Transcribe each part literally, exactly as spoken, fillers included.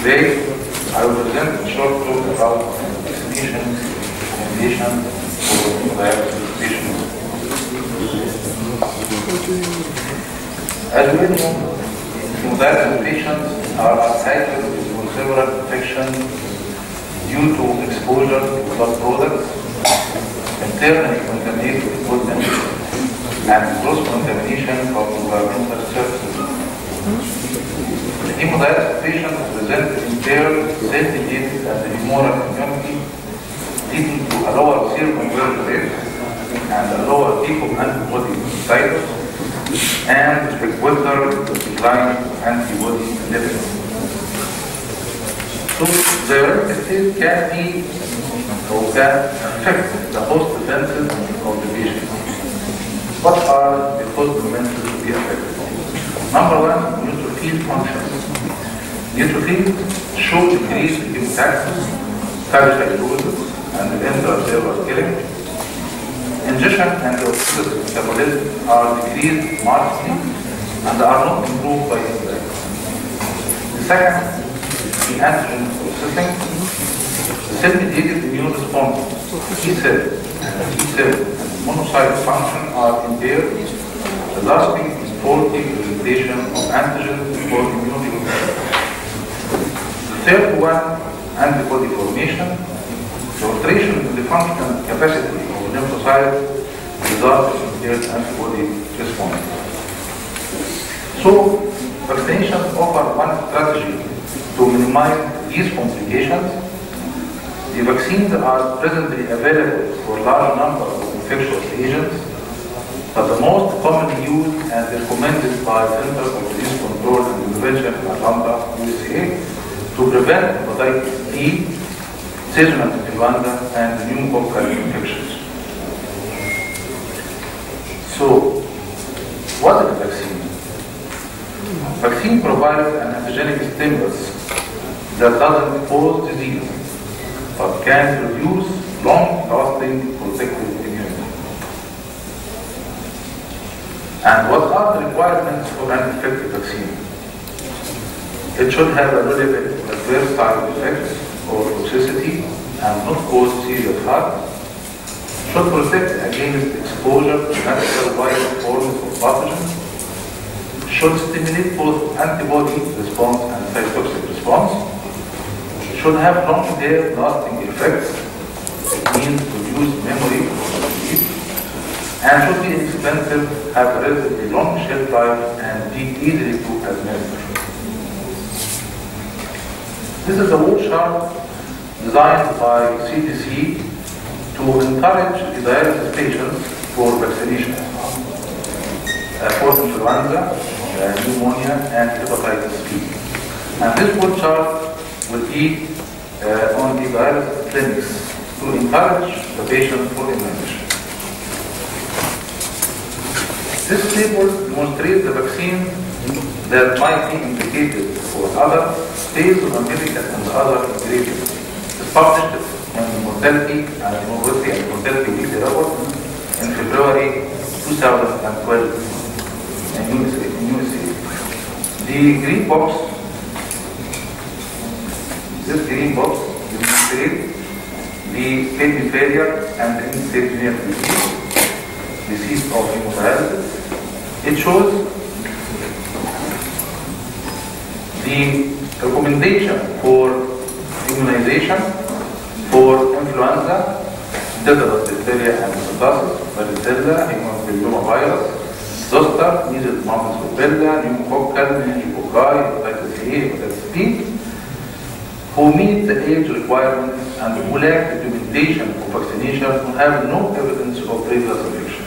Today, I will present a short talk about vaccination recommendation for diabetes patients. As we know, diabetes patients are at high risk for several infections due to exposure to blood products, internally contaminated equipment, and cross-contamination from environmental surfaces. Hemodialysis patients present impaired cell-mediated and humoral immunity, leading to a lower serum conversion rate and a lower peak of antibody titers, and a quicker decline of antibody levels. So the relative state can be or can affect the host defenses of the patient. What are the host defenses to be affected? Number one, neutrophil function. Neutrophils show decreased chemotaxis, phagocytosis, and intracellular killing. Ingestion and oxidative metabolism are decreased markedly and are not improved by enzymes. The second, the antigen processing. Cell-mediated immune response, T cell and T cell and monocyte function are impaired, resulting in faulty presentation of antigens for immunity. The third one, antibody formation. The alteration in the functional capacity of lymphocytes results in impaired antibody response. So, vaccinations offer one strategy to minimize these complications. The vaccines are presently available for a large number of infectious agents, but the most commonly used and recommended by Center for Disease Control and Prevention in Atlanta, U S A, to prevent hepatitis B, seasonal influenza, and pneumococcal infections. So, what is a vaccine? Vaccine provides an antigenic stimulus that doesn't cause disease, but can produce long-lasting protective immunity. And what are the requirements for an effective vaccine? It should have a relevant adverse side effects or toxicity and not cause serious harm. Should protect against exposure to natural viral forms of pathogens. Should stimulate both antibody response and cytotoxic response. Should have long-term lasting effects, it means reduced memory, and should be inexpensive, have a relatively long shelf life, and be easily to administer. This is a wall chart designed by C D C to encourage the dialysis patients for vaccination uh, for influenza, uh, pneumonia, and hepatitis B. And this wall chart will be uh, on the dialysis clinics to encourage the patient for immunization. This table demonstrates the vaccine that might be indicated for other based on American and other ingredients. It's published in Mortality and Morbidity and Mortality Weekly Report in February two thousand twelve in U S A. In U S A. The green box, this green box demonstrates the kidney failure and end-stage renal disease, disease of hemodialysis. It shows the recommendation for immunization for influenza, Delta, diphtheria, and pertussis, varicella, hemophilovirus, zoster, measles, mumps, rubella, pneumococcal, meningococci, hepatitis A, hepatitis B, who meet the age requirements and who lack documentation of vaccination who have no evidence of previous infection.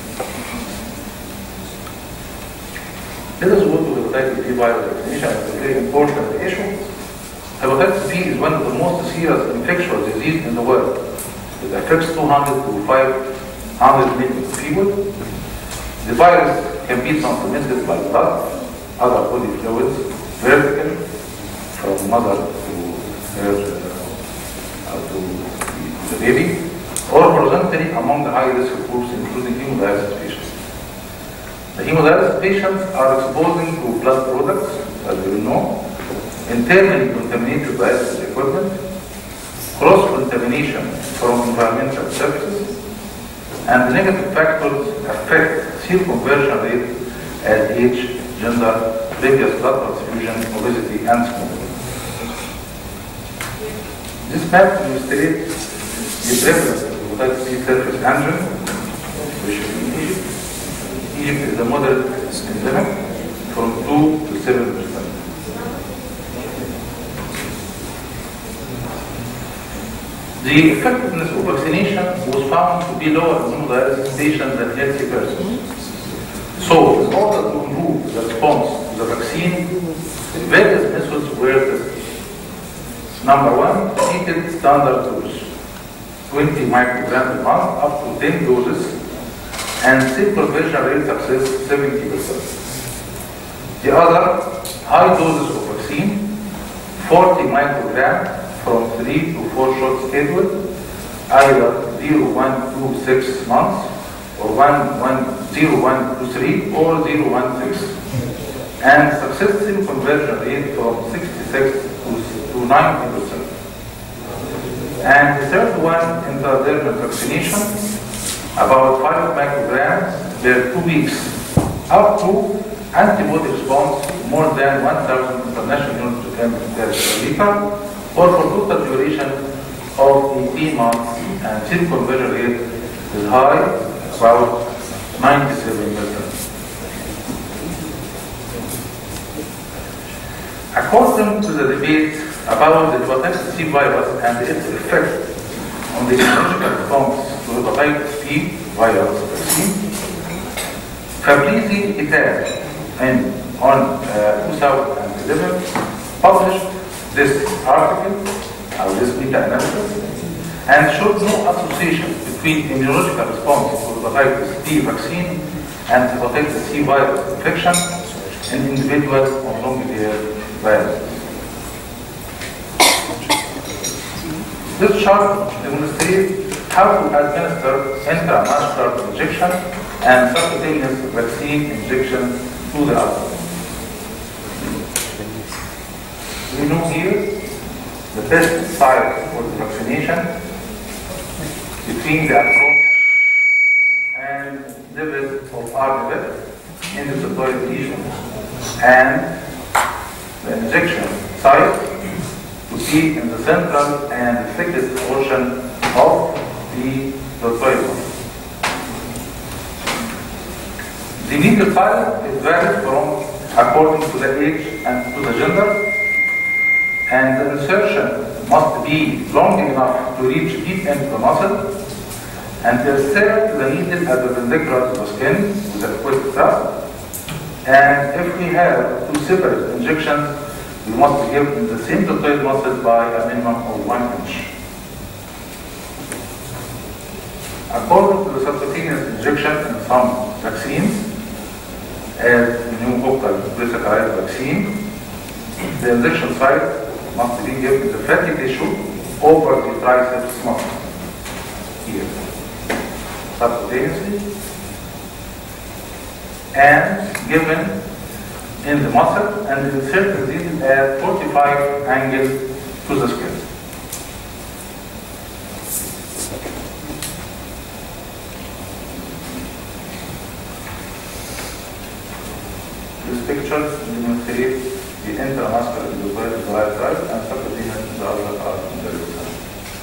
Let us go to hepatitis B virus vaccination. It's a very important issue. Hepatitis B is one of the most serious infectious diseases in the world. It affects two hundred to five hundred million people. The virus can be transmitted by blood, other body fluids, vertically, from mother to her, uh, to the baby, or horizontally among the high-risk groups, including hemodialysis patients. The hemodialysis patients are exposing to blood products, as you know, internally contaminated dialysis equipment, cross-contamination from environmental services, and the negative factors affect cell conversion rate as age, gender, previous blood transfusion, obesity, and smoking. This map illustrates the prevalence of hepatitis C surface antigen, which is in Egypt. Egypt is a moderate endemic from two to seven percent. The effectiveness of vaccination was found to be lower in hemodialysis patients than healthy persons. So, in order to improve the response to the vaccine, various methods were tested. Number one, repeated standard dose, twenty micrograms a month up to ten doses, and cell conversion rate success seventy percent. The other, high doses of vaccine, forty micrograms from three to four shots scheduled, either zero one two six months, or one one zero one two three, or zero one six, and successful conversion rate from sixty-six to ninety percent. And the third one, intradermal vaccination, about five micrograms per two weeks, up to antibody response more than one thousand international units per liter, or for total duration of eighteen months, and cell conversion rate is high, about ninety-seven percent. According to the debate about the hepatitis C virus and its effect on the immunological response to hepatitis C virus vaccine, Fabrizi et al. And on uh, two thousand eleven published this article, or this meta-analysis, and showed no association between immunological response to hepatitis B vaccine and hepatitis C virus infection in individuals on long-term viruses. This chart demonstrates how to administer intramuscular injection and subcutaneous vaccine injection to the adult. We know here the best site for the vaccination between the acromion and level of R D V in the deltoid lesion, and the injection site to be in the central and the thickest portion of the deltoid bone. The needle size is varied from according to the age and to the gender, and the insertion must be long enough to reach deep into the muscle, and insert the needle at the perpendicular to the skin with a quick thrust. And if we have two separate injections, we must give in the same deltoid muscle by a minimum of one inch. According to the subcutaneous injection in some vaccines, as pneumococcal polysaccharide vaccine, the injection site must be given the fatty tissue over the triceps muscle here, subcutaneously, and given in the muscle, and inserted this at forty-five angle to the skin. This picture demonstrates the intramuscular deltoid on the right side and subcutaneous on the other part on the left side.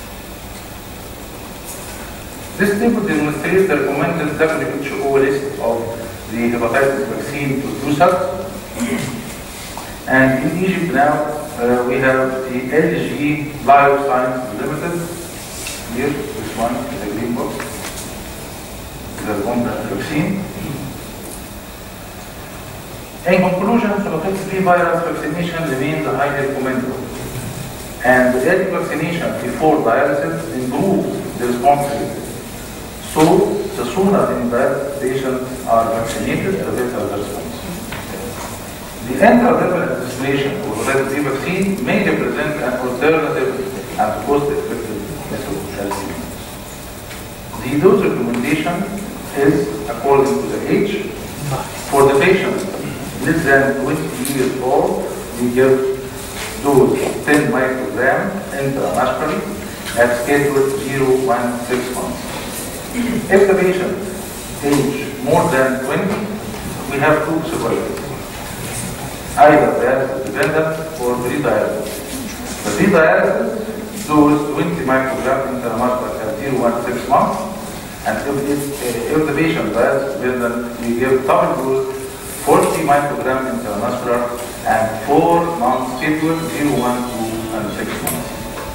This table demonstrates the recommended W H O list of the hepatitis vaccine producers. And in Egypt now, uh, we have the L G Bioscience Limited. Here, this one is a green box. The recombinant vaccine. In conclusion, hepatitis B virus vaccination remains highly recommendable, and the early vaccination before dialysis improves the response rate. So, the sooner in dialysis patients are vaccinated, the better the response. The intradermal administration of hepatitis B vaccine may represent an alternative and cost-effective method of vaccine. The dose recommendation is according to the age. For the patients less than twenty years old, we give dose ten microgram intramuscularly at schedule zero, one, six months. If the patient age more than twenty, we have two possibilities. Either dialysis dependent or pre-dialysis. The pre-dialysis dose twenty microgram intramuscular at zero, one, six months. And if, if, if the patient dialysis dependent, we give double dose forty microgram intramuscular and four months schedule zero, one, two, and six months.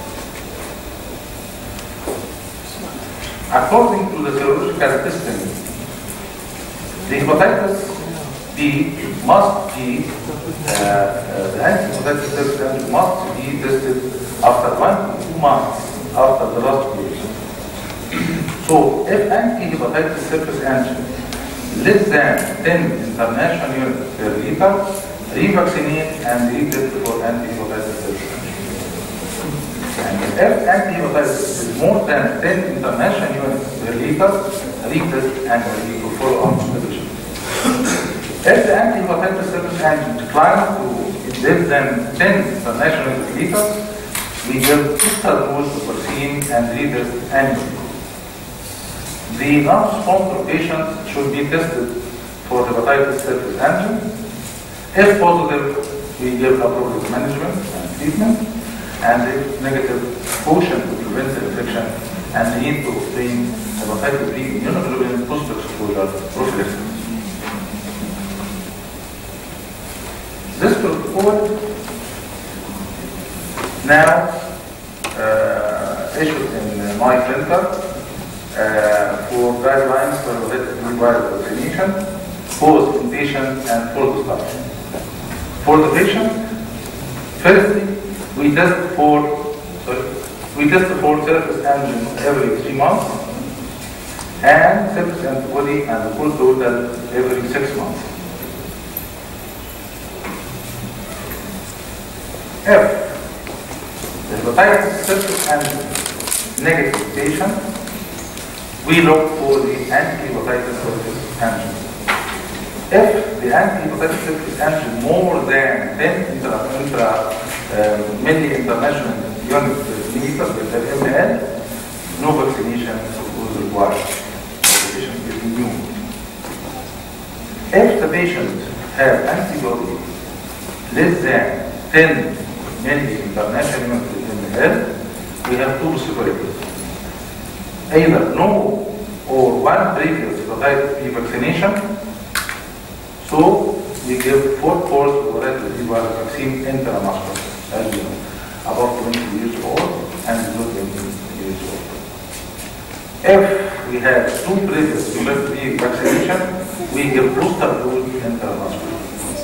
According to the serological testing, the hepatitis B must be, uh, uh, the anti-hepatitis test must be tested after one to two months after the last dose. So, if anti-hepatitis surface antigen less than ten international units per liter, revaccinate and retest for anti-hepatitis surface antigen. And if anti-hepatitis is more than ten international units per liter, retest and for follow-up observation. If the anti-hepatitis surface antigen declines to less than ten international units per liter, we give booster dose of vaccine and retest annually. The non-sponsor patients should be tested for hepatitis surface antigen. If positive, we give appropriate management and treatment. And if negative, caution to prevent the infection and the need to obtain hepatitis B immunoglobulin post-exposure prophylaxis. This protocol now uh, issued in my center uh, for guidelines for hepatitis B viral vaccination, both inpatient and for the staff. For the patient, firstly, we test for sorry, we test for surface antigen every three months and surface antibody and full total every six months. If the hepatitis surface antigen negative patient, we look for the anti-hepatitis surface antigen. If the anti-hepatitis surface antigen more than ten intra, intra uh, milli international units per liter per ml, no vaccination was required. The patient is immune. If the patient has antibody less than ten milli international units per ml, we have two possibilities. Either no or one previous hepatitis B vaccination. So we give four course of hepatitis B viral vaccine intramuscular, as you know, about twenty years old and below twenty years old. If we have two previous hepatitis B vaccination, we give booster dose intramuscular.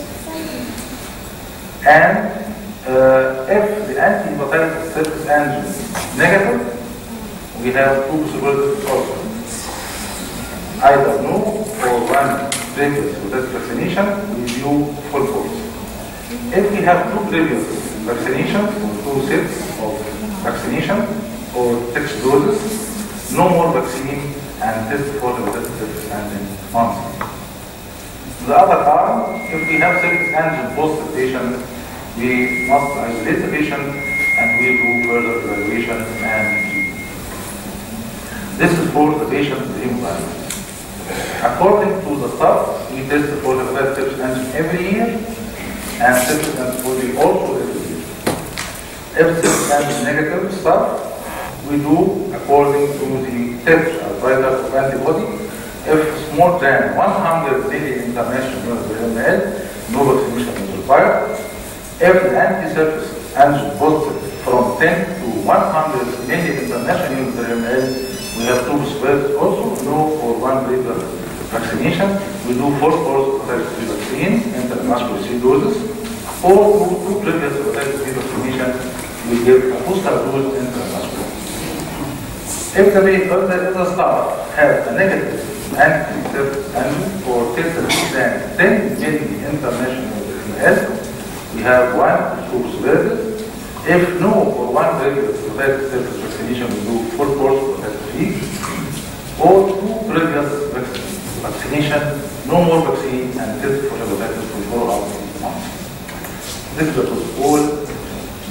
And uh, if the anti-hepatitis surface antigen is negative, we have two possibilities also. Either no or one previous hepatitis vaccination, we do full course. If we have two previous vaccinations, or two sets of vaccination, or six doses, no more vaccine and test for the hepatitis antigen monthly. The other arm, if we have surface antigen positive patient, we must isolate the patient and we do further evaluation and treatment. This is for the patient with hemodialysis. According to the staff, we test for the hepatitis antigen every year and surface antibody also every year. If surface antigen negative staff, we do according to the test titer of antibody. If it's more than one hundred milli international units per ml, no vaccination is required. If the anti-surface antigen positive from ten to one hundred milli international units per ml, we have two possibilities also, no or one previous vaccination. We do four course of hepatitis B vaccine, intramuscular three doses, or two, two previous hepatitis B vaccination, we give a booster dose intramuscular. If the, if the staff has a negative anti-surface antigen for less than ten milli international ml, we have one two possibilities. If no or one previous hepatitis surface vaccination, we do full course of hepatitis B, or two previous vaccination, no more vaccine, and test for hepatitis for follow-up months. This is the protocol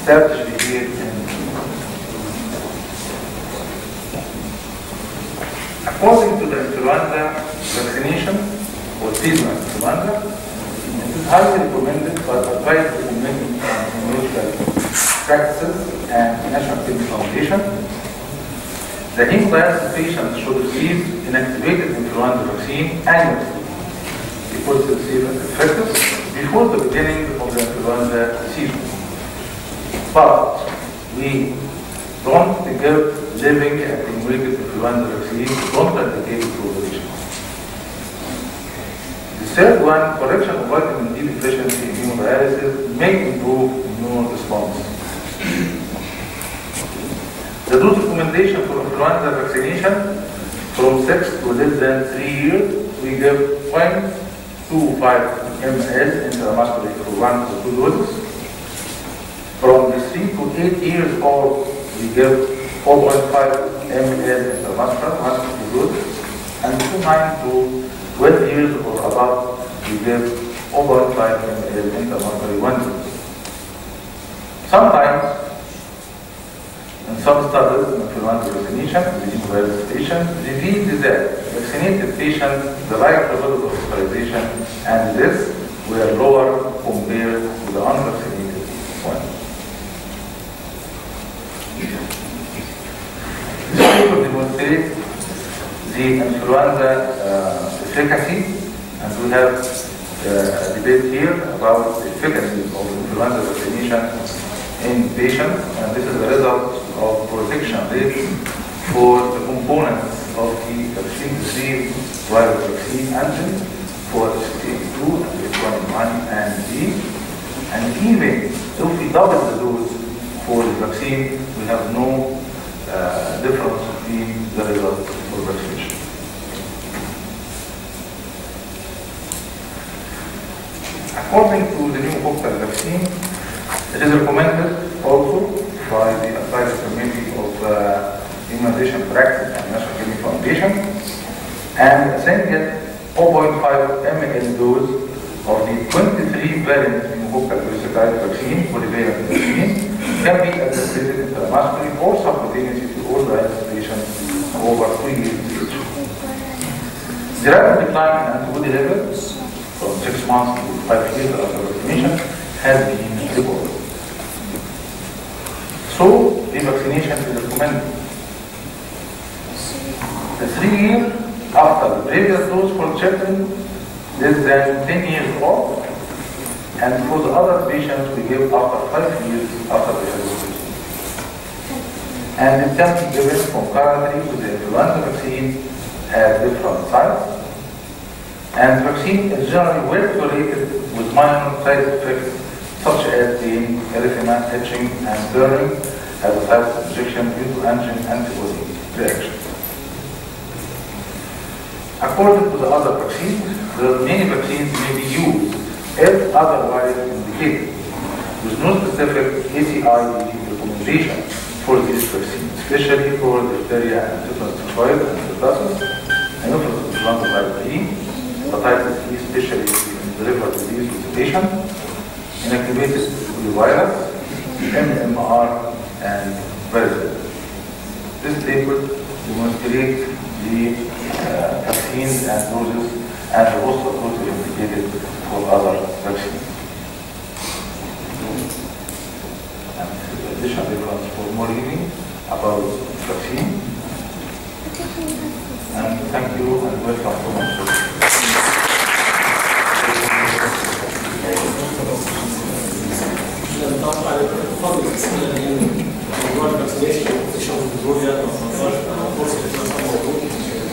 established here in according to the influenza vaccination or seasonal influenza, it is highly recommended but advised in many medical practices and National Kidney Foundation. The hemodialysis patients should receive inactivated influenza vaccine annually because it's effective before the beginning of the influenza season. But we don't give living attenuated influenza vaccine, don't indicate to the patient. The third one, correction of vitamin D deficiency in hemodialysis may improve immune response. The dose recommendation for influenza vaccination from six to less than three years, we give zero point two five milliliters intramuscularly for one or two doses. From the three to eight years old, we give four point five milliliters intramuscular, one or two doses. And from nine to twelve years or above, we give zero point five milliliters intramuscular, one dose. Sometimes, in some studies in influenza vaccination, the hemodialysis patients revealed that vaccinated patients, the right level of hospitalization and death were lower compared to the unvaccinated ones. This paper demonstrates the influenza uh, efficacy, and we have uh, a debate here about the efficacy of influenza vaccination in patients, and this is the result of protection rate for the components of the vaccine, the three virus vaccine antigen for H C T two, H one N one, and D. And even if we double the dose for the vaccine, we have no uh, difference between the results for vaccination. According to the new pneumococcal vaccine, it is recommended also by the Advisory Committee of uh, Immunization Practice and National Kidney Foundation, and a single zero point five milliliters dose of the twenty-three valent pneumococcal parasitide vaccine, polyvalent vaccine, can be administered intramuscularly or subcutaneously to all dialysis patients over three years age. The rapid decline in antibody levels from six months to five years after vaccination has been reported. So, revaccination is recommended. The three years after the previous dose for children less than ten years old, and for the other patients we give after five years after the vaccination. And it can be given concurrently with the influenza vaccine at different sites. And the vaccine is generally well tolerated with minor side effects such as pain, erythema, itching, and burning as a site of injection due to antigen antibody reaction. According to the other vaccines, there are many vaccines may be used if otherwise indicated, with no specific A C I recommendation for this vaccine, especially for diphtheria and tetanus toxoid and pertussis, anopheles influenza type B, hepatitis E, especially in the liver disease with the patient, inactivated poliovirus, M M R, and varicella. This table demonstrates the uh, vaccines and doses and the also doses indicated for other vaccines. And additional reference for more reading about vaccine. And thank you and welcome to my show. نتوقع فضل الاسئله دي موضوع الفاكسينيشن والفيشن والدور ده ما خلصناش فرصه تبقى موجود.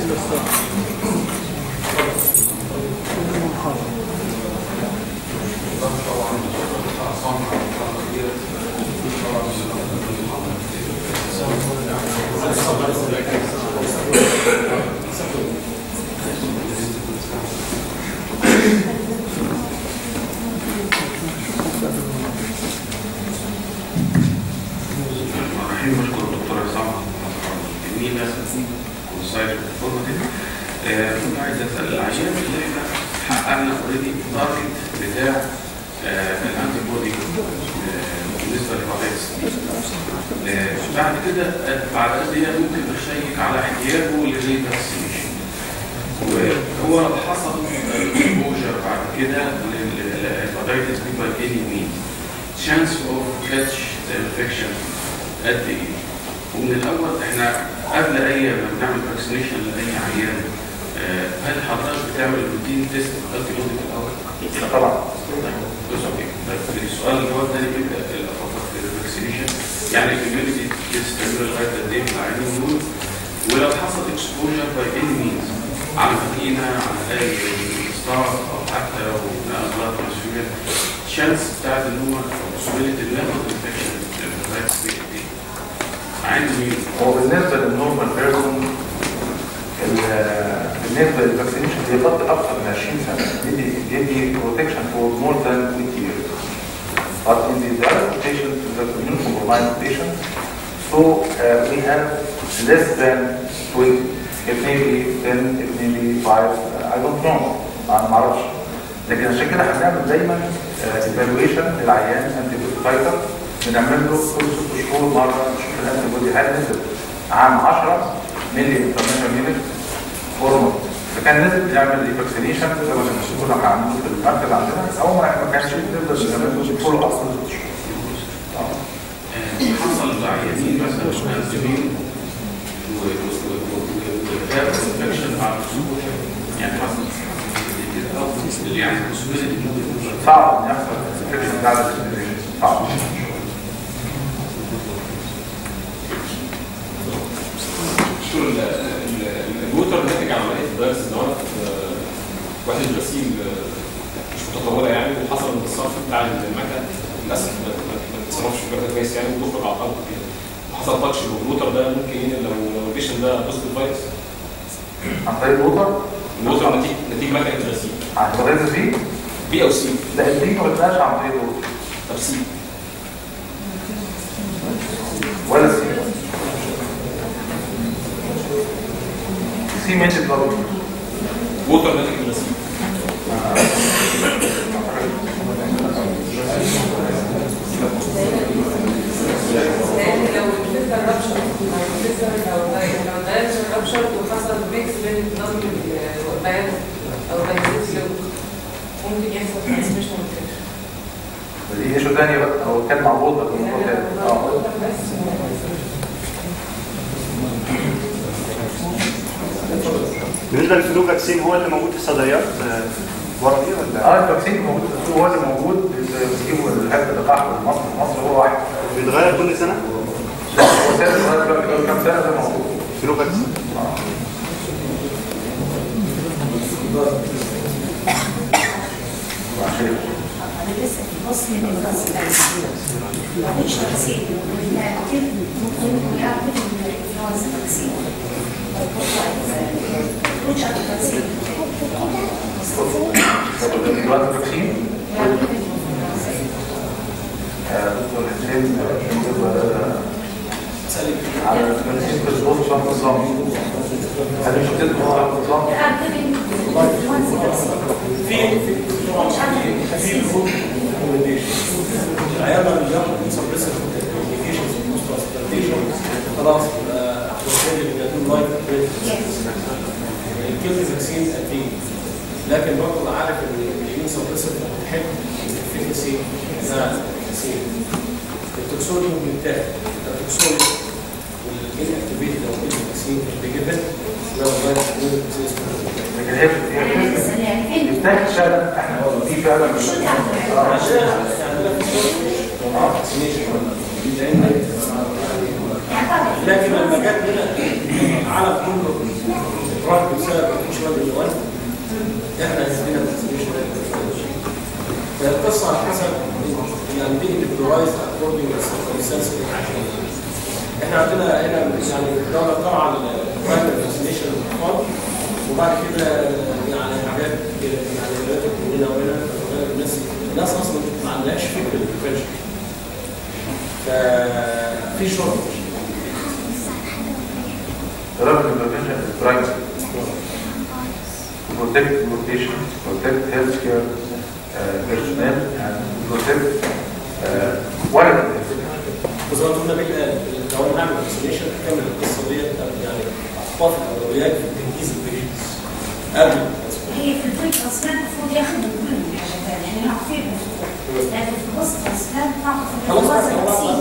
بشكر الدكتور عصام جميلة والسايد الفورماتيف. كنت عايز اسال العيان اللي احنا حققنا اوريدي التارجت بتاع الانتي بودي بالنسبه للهيباتيتس بي. بعد كده بعد قد ايه ممكن نشيك على احتياجه للفاكسينيشن، وهو حصل اكسبوجر بعد كده للهيباتيتس بي باي اني مين، chance of catch the infection قد ايه. ومن الاول احنا قبل اي ما بنعمل فاكسينيشن لاي عيان، هل حضرتك بتعمل روتين تيست انتي بودي في الاول؟ طبعا. طيب السؤال اللي هو الثاني بيبدا في الفاكسينيشن، يعني الكوميونتي تستمر لغايه قد ايه في العيانين دول، ولو حصل اكسبوجر باي اني مينز على ماكينه على اي ستار او حتى بلاد ترانسفيوجن، الشانس بتاعت ان هو possibility ان ياخد انفكشن الفيروس دي قد ايه؟ عند مين؟ هو بالنسبه للنورمال بيرسون، بالنسبه للفاكسينيشن بيغطي اكثر من عشرين سنه، يدي يدي بروتكشن فور مور ذان twenty years. But in the adult patients, the immunocompromised patients, so uh, we have less than twenty. It may be ten, it may be five, uh, I don't know. أنا ما أعرفش. لكن عشان كده هنعمل دايما ايفالويشن للعيان انتي بودي تايتر، بنعمل له كل ست شهور مره نشوف الانتي بودي هل نزل عام عشرة مللي انترناشونال يونت هرمون، فكان نزل نعمل فاكسينيشن زي ما كنا عاملين في المركز عندنا، او ما كانش نقدر نعمل له فولو اب ست شهور. حصل عيانين مثلا انسولين وكتاب انفكشن بعد الاسبوع، يعني حصل يعني صعب ان يحصل انفكشن بعد الاسبوع، صعب. شو الوتر ناتج عن عمليه فيروس دوت واحد الغسيل مش متطوره يعني، وحصل ان الصرف بتاع المكنه للاسف ما اتصرفش بشكل كويس يعني، وبيخرج على الارض كده، وحصل تاتش بالوتر ده ممكن ينقل لو لو البيشن ده بوزيتيف فيروس عن طريق الوتر. الوتر نتيجه نتيجه مكنه الغسيل. عن طريق الزي بي او سي؟ لا الزي ما بتلاقيش عن طريق الوتر. طب سي ولا سي سي ماشي بلاد ووتر ناتج من الغسيل. لو الفلتر رابشر لو الفلتر لو لو الدايركشن رابشر وحصل ميكس بين النظم والبيان او البيانات ممكن يحصل ترانسميشن انفكشن. دي ايشو ثانيه بقى، او كان معروض بقى اه بالنسبه للفلو فاكسين هو اللي موجود في الصيدليات ورا دي ولا؟ اه الفاكسين موجود هو اللي موجود، بيجيبوا الحاجه اللقاح في مصر، مصر هو واحد. بيتغير كل سنه؟ هو ثابت لغايه دلوقتي كام سنه ده موجود. فلو فاكسين. أنا لسه في فصل من الغسل ما فيش تغسيل، أكيد ممكن يعرف الفراز تغسيل وش على التغسيل؟ دلوقتي الفاكسين دكتور حسين على الفاكسين في الظروف شهر النظام، هل مش بتدخل شهر النظام؟ في في العيال اللي بياخد سبريسيف كوميونيكيشنز وترانسبلانتيشن خلاص الكيل فاكسين قديم، لكن برضه عارف ان الاميون سبريسيف بتحب الافكاسي بتاع الفاكسين. التوكسولين بينتهي، التوكسولين والجين اكتيفيتد او الفاكسين بيجيبها لو غير لكن هي بتحتاج فعلا احنا في فعلا عشان يعني لكن لما جت هنا على كله راح بسبب شويه الوان احنا عندنا فالقصه على حسب يعني بيجي بالدرايز اكوردنج للسيركمستانس. احنا عندنا هنا يعني الدوله طبعا برايمري فاكسينيشن للاطفال، وبعد كده يعني حاجات يعني ريليتد هنا وهنا الناس الناس اصلا ما عندهاش فكره البريفنشن، ففي شرط رغم البريفنشن برايمري protect rotation, protect healthcare uh, personnel and protect uh, quality لكن في النص كان خلاص طعم بس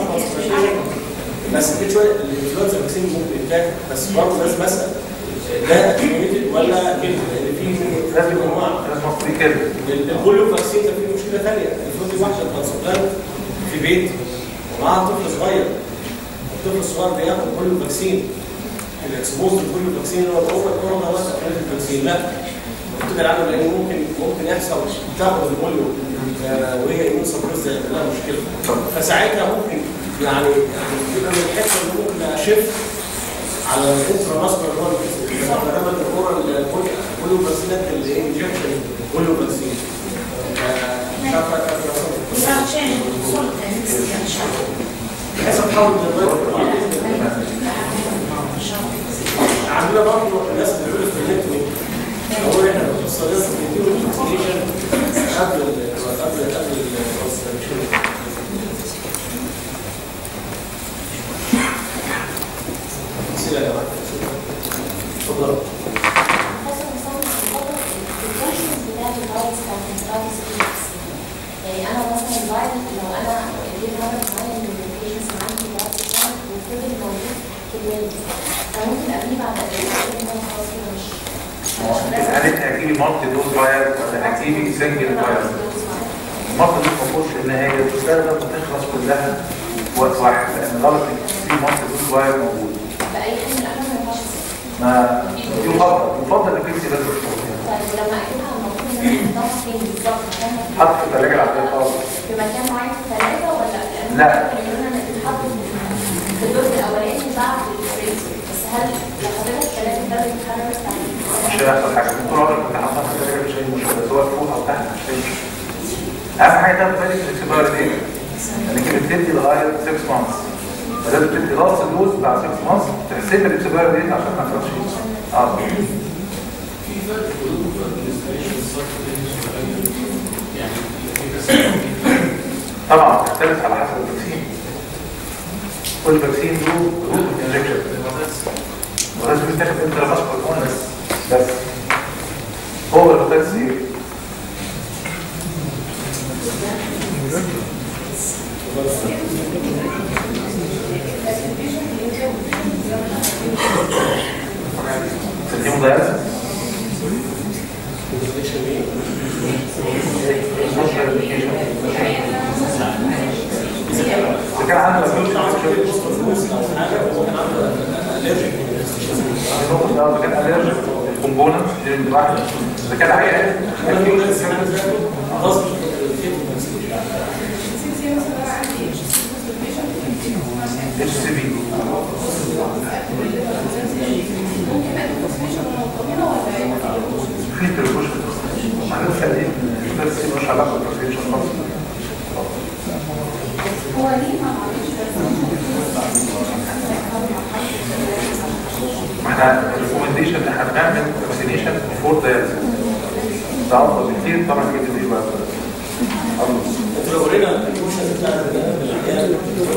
بس في شويه الانفلونزا فاكسين ممكن يتاخد بس برضه لازم اسال ده اتيميتد ولا كده لان في لازم انواع لازم اصلي كده. البوليو فاكسين ده فيه مشكله ثانيه افرضي واحده ترانسبلانت في بيت ومعاها طفل صغير الطفل الصغير بياخد بوليو فاكسين الاكسبوز للبوليو فاكسين اللي هو الاوفر كورونا بس الفاكسين لا كده العالم لان ممكن ممكن يحصل تاخد البوليو وهي يمين سبريس لها مشكله فساعتها ممكن يعني يبقى من الحته اللي ممكن اشف على الانترا ماسكولار اللي هو انما الكوره البوليو فاكسينات اللي هي انجكشن بوليو فاكسين مش عارفه عشان الصوت مش عارفه حسب حاول دلوقتي عندنا برضه الناس اللي بيقولوا في النتورك هو احنا بنوصل لهم بنديهم الفاكسينيشن قبل قبل قبل الفاكسينيشن سيلا يا جماعه اتفضل يعني انا مثلا الفايروس لو انا جيت مرض معين من البيشنتس اللي عندي فيروس وفضل موجود في دماغي فممكن قبليه بعد قد ايه ان هو خلاص كده مش هل انت هتجيبي مالتي دوز فايروس ولا هتجيبي سنجل فايروس؟ المالتي دوز المفروض ان هي تستخدم وتخلص كلها في وقت واحد لان غلط ان في مالتي دوز فايروس موجود. باي حاجه من الاول ما ينفعش ما يفضل يفضل انك انت لازم طيب لما اجيبها المفروض ان انا احطها فين بالظبط؟ حط في الثلاجه العاديه خالص. في مكان معين في الثلاجه ولا لا يقولون ان تتحط في الدور الاولاني بعد الفريزر بس هل لو حضرتك الثلاجه ده بيتحرك مش هيحصل حاجه طول عمرك كنت حاطها في الثلاجه مش هي مشكله سواء فوق او تحت مش هي مشكله. اهم حاجه تاخد بالك من الاكسباير ديت انك بتدي لغايه ستة مانثs فلازم تدي راس الدوز بعد ستة مانثs تحسب الاكسباير ديت عشان ما يحصلش اه طبعا تختلف على حسب الفاكسين كل فاكسين له روت انجكشن ولازم يتاخد انترا ماسكولار بس بس هو الفاكسين تديهم دايلسيس إذا كان عنده إذا كان أليرجيك كومبوننت واحد إذا كان عيان اتش سي بي في تربوش معنا خليه بس مش علاقه بالتربوش خالص هو ليه ما احنا الريكومنديشن ان احنا بنعمل فاكسينيشن فور دايلسيس ده افضل بكتير طبعا كده دي بقى انت لو قرينا الكوشن بتاع العيان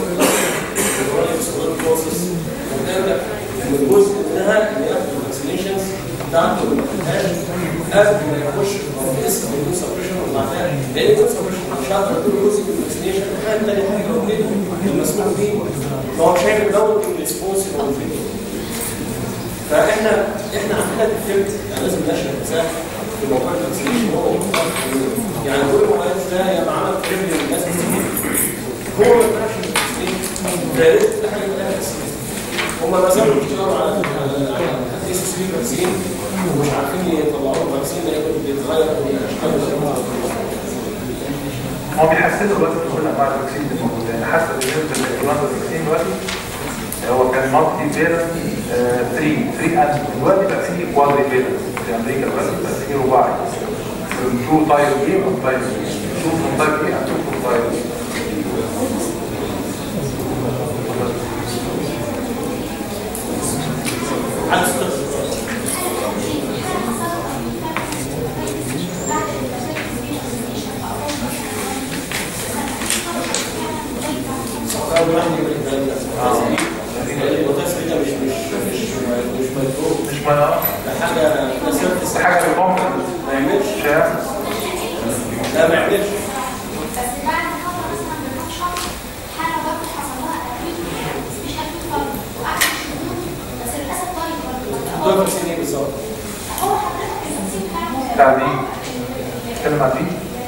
بروسس وقلنا ان جزء منها ان ياخد الفاكسينيشنز بتاعته قبل ما يخش في اسم السبريشن وبعدها لان السبريشن مش هقدر اقول جزء من الفاكسينيشن حاجه ثانيه حاجه لو المسؤول بيه هو مش هيعمل داون ريسبونس فاحنا احنا عندنا ديفكت يعني لازم نشرح ازاي في موضوع الفاكسينيشن هو يعني كل الموبايل ده يا معانا تريبل الناس هو ما ينفعش ده يا ريت حاجه من الفاكسين هم ما زالوا بيشتغلوا على الاس اس بي فاكسين ومش عارفين يطلعوا الفاكسين ده يكون بيتغير اشكاله هو بيحسنوا دلوقتي في كل انواع الفاكسين اللي موجوده يعني حسب بالنسبه للانواع الفاكسين دلوقتي هو كان مالتي فيرنت ثلاثة ثلاثة انت دلوقتي بقى فيه كوادري فيرنت في امريكا دلوقتي بقى فيه رباعي تو تايب ايه وتايب بي تو فروم تايب ايه تو فروم تايب بي مش ما حاجه بس حاجه في البوم ما يعملش شاف لا ما يعملش بس بعد موضوع الفاكسين ايه بالظبط؟ بتاع دي نتكلم عن دي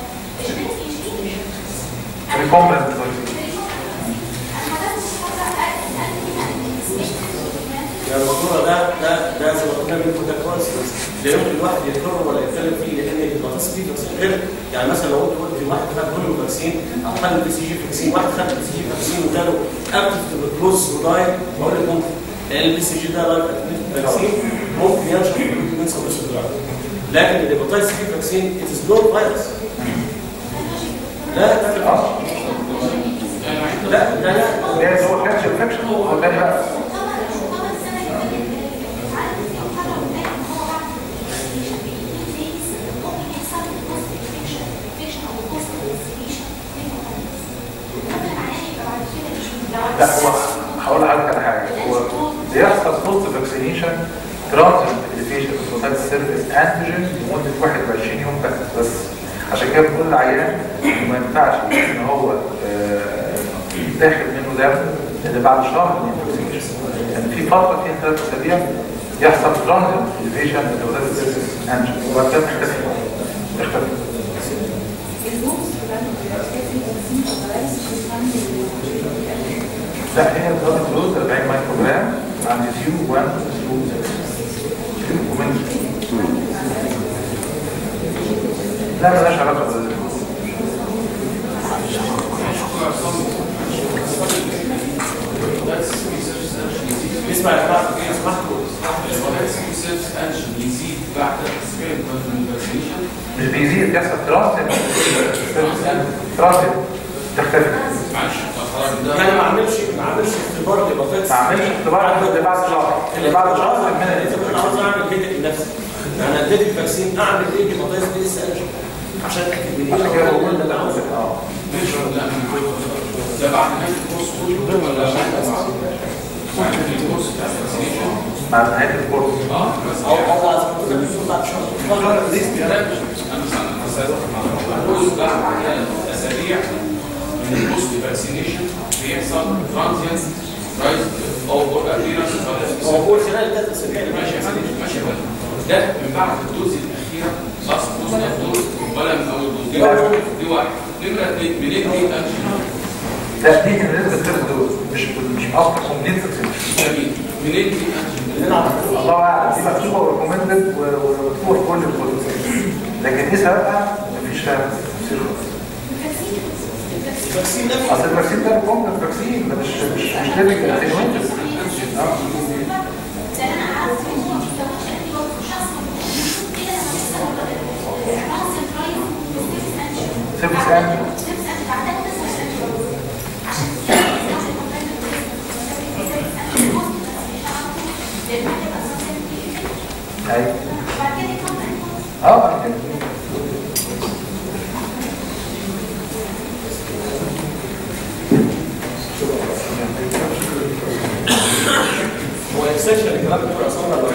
ريكومبنت يا دكتوره ده ده ده زي ما قلنا منكم ده كويس لا يمكن الواحد يكرره ولا يتكلم فيه لان البطاطس فيه فاكسين غير يعني مثلا لو قلت قلت واحد خد بوليو فاكسين او خد البي سي جي فاكسين واحد خد البي سي جي فاكسين وجاله اكتف تبركلوز ودايت بقول لك ممكن لان البي سي جي ده لايف اكتيف فاكسين ممكن ينشط من سبب الدراج لكن الهيباتايتس سي فاكسين ات از نوت فيروس لا لا لا لا ده هو كانش انفكشن هو ده بقى لا هو هقول لحضرتك على حاجه هو بيحصل بوست فاكسينيشن ترانزيت ابليكيشن بروتاكت سيرفيس انتيجين لمده واحد وعشرين يوم بس بس عشان كده بنقول للعيان ما ينفعش ان هو داخل منه دم اللي بعد شهر من الفاكسينيشن يعني في فتره فيها ثلاث اسابيع يحصل ترانزيت ابليكيشن لبروتاكت سيرفيس انتيجين وبعد كده تختفي تختفي لا هي الضغط الدوز أربعين مايكرو جرام عند سيو واحد سيو ومن لا مالهاش علاقه بال اسمع يا جماعه اسمع يزيد بعد الاسبوع من الفاكسينيشن مش بيزيد بيحصل ترانزيت ترانزيت تختفي معلش يعني ما عملش ما عملش اختبار لبطاطس ما عملش اختبار اللي بعد شهر اللي بعد شهر من انا عاوز اعمل كده لنفسي يعني اديت الفاكسين اعمل ايه لبطاطس دي لسه انشط عشان اتاكد من عشان كده بقول اللي انا عاوزه اه مش لا ده بعد نهايه الكورس كله ولا بعد الكورس بتاع الفاكسينيشن مع نهايه الكورس اه بس او او بعد شهر انا بقول بعد ثلاث اسابيع من البوست فاكسينيشن بيحصل ترانزيانت رايز او ابيرنس هو هو خلال ثلاث اسابيع ماشي يا فندم ماشي يا فندم ده من بعد الدوز الاخيره خلاص دوز الدوز ولا من اول دوز دي واحد دي واحد نمره اثنين بندي اكشن لا دي بالنسبه للثيرد دوز مش مش اصلا كومبليت فاكسينيشن جميل بندي اكشن الله اعلم دي مكتوبه وريكومندد ومكتوبه في كل البروتوكول لكن ايه سببها مفيش فاهم الفاكسين ده اصل الفاكسين ده كومبليت فاكسين ده مش مش مش ليفنج اتنوينتد سيرفيس انجل ايوه اه هو الاكسشن الكلام ده بيحصل